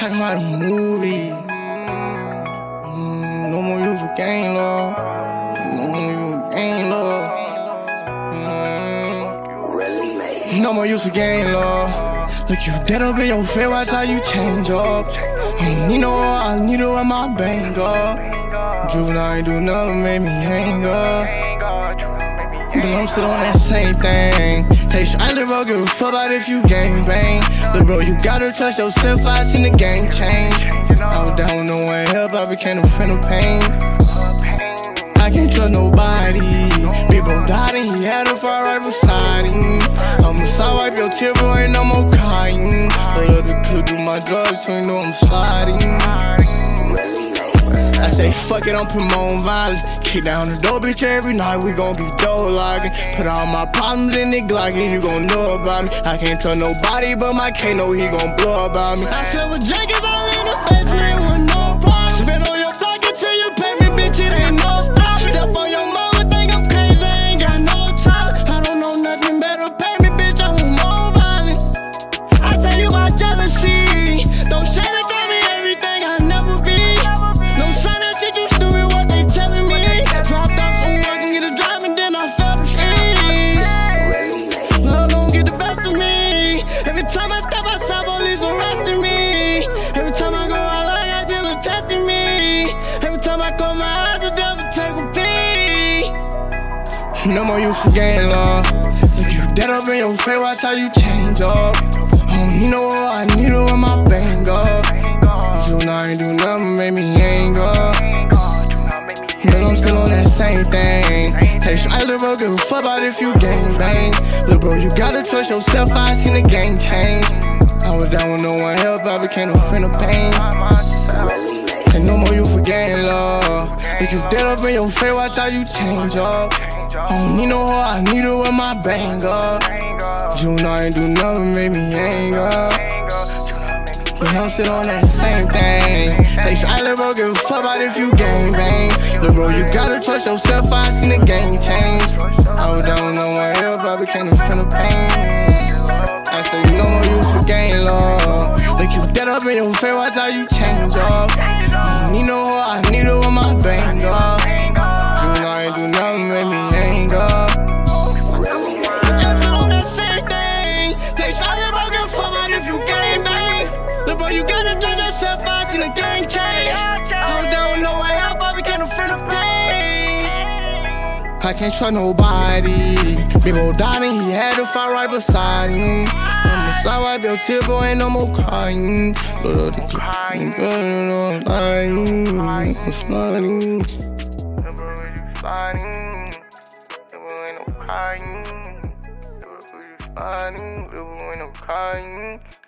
I can write a movie. No more use for gang law. No more use for gang law. No more use for gang law. Look, you dead up in your face, watch how you change up. I don't need no oil, I need to wear my bang up. Juvenile ain't do nothing, made me hang up. But I'm still on that same thing. Take shot, little bro, give a fuck about if you gang bang. Little bro, you gotta trust yourself, I seen the game change. I was down with no one help, I became a friend of pain. I can't trust nobody. Big bro died and he had a fire right beside him. I'ma side wipe your tear, bro, ain't no more crying. Hold up the clip, do my drugs, so you know I'm sliding. I say fuck it, I'm putting my own violence. Kick down the door, bitch, every night we gon' be door locking. Put all my problems in the Glock and you gon' know about me. I can't trust nobody, but my K know he gon' blow about me. I sell with jackets all in the basement with no problem. Spend on your pocket till you pay me, bitch, it ain't no stop. Step on your mama, think I'm crazy, ain't got no talent. I don't know nothing better, pay me, bitch, I want more violence. I tell you my jealousy, don't share it, tell me everything I never be. No sign that shit, you stupid, what they telling me. Dropped out from work and get a job and then I fell to street. Love don't get the best of me. Every time I step outside, police arresting me. Every time I go out, like I feel them testing me. Every time I close my eyes, the devil take a peek. No more use for gang law. Look, you dead up in your face, watch how you change up. I don't need no oil, I need to wear my bang up. Juvenile ain't do nothing, made me hang up. But I'm still on that same thing. Take shot, little bro, give a fuck about if you gang bang. Little bro, you gotta trust yourself, I seen the game change. I was down with no one help, I became a friend of pain. And no more you for gang law. If you dead up in your face, watch how you change up. I don't need no hoe, I need to wear my bang up. Juvenile ain't do nothing, made me hang up. But I'm still on that same thing. Take shot, little bro, give a fuck about if you gang bang. Little bro, you gotta trust yourself, I seen the game change. I was down with no one help, I became a friend of pain. I say no more use for gang law. Like you dead up in your face, watch how you change up. I don't need no hoe, I need to wear my bang up. Juvenile ain't do nothing, made me hang up. I'm still on that same thing. Take shot, little bro, give a fuck about if you gang bang. Little bro, you gotta trust yourself, I seen the game change. I was down with no one help, I became a friend of pain. I can't trust nobody. Big bro died and he had a fire right beside him. I'ma side wipe your tear, boy, ain't no more crying. Load up the clip, I'm lying. I'm sliding. Sliding. Ain't no crying. Sliding. Ain't no crying.